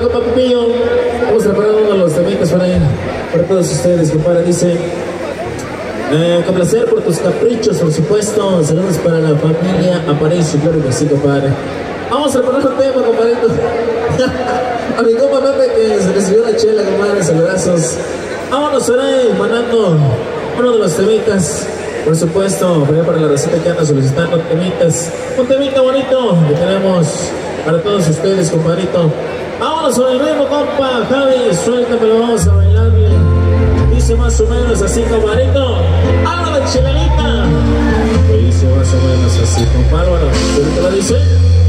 compa Pepillo. Vamos a preparar uno de los temitas para todos ustedes, compadre. Dice: complacer por tus caprichos, por supuesto. Saludos para la familia Aparicio, claro que sí, compadre. Vamos a preparar un tema, compadrito. A mi compa Pepe que se recibió la chela, compadre. Saludazos. Vámonos ahora mandando uno de los temitas. Por supuesto, para la receta que anda solicitando temitas. Un temita bonito que tenemos para todos ustedes, compadrito. Vámonos con el ritmo, compa Javi, suéltamelo, vamos a bailarle. Dice más o menos así, compadrito. ¡Háblame de chelalita! Dice más o menos así, compa Álvaro. ¿Qué lo dice?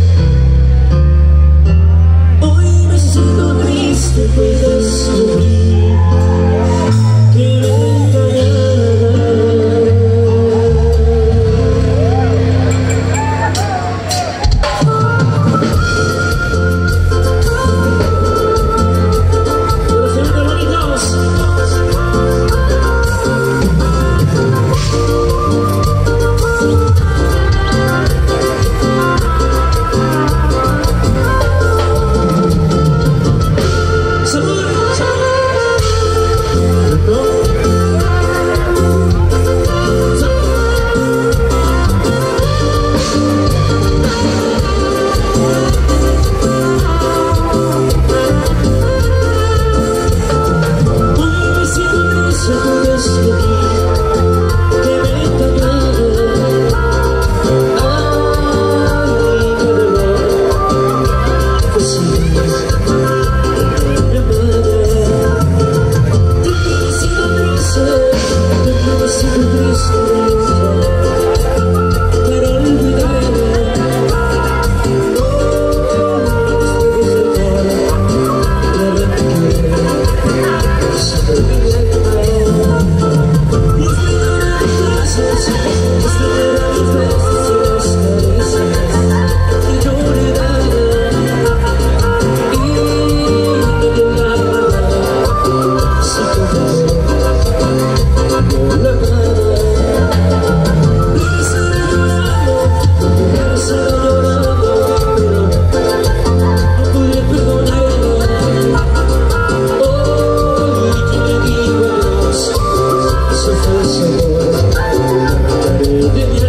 Hoy me siento triste, pues descubrí que me engañaba.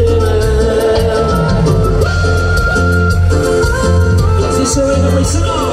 Dice, venga, paisano.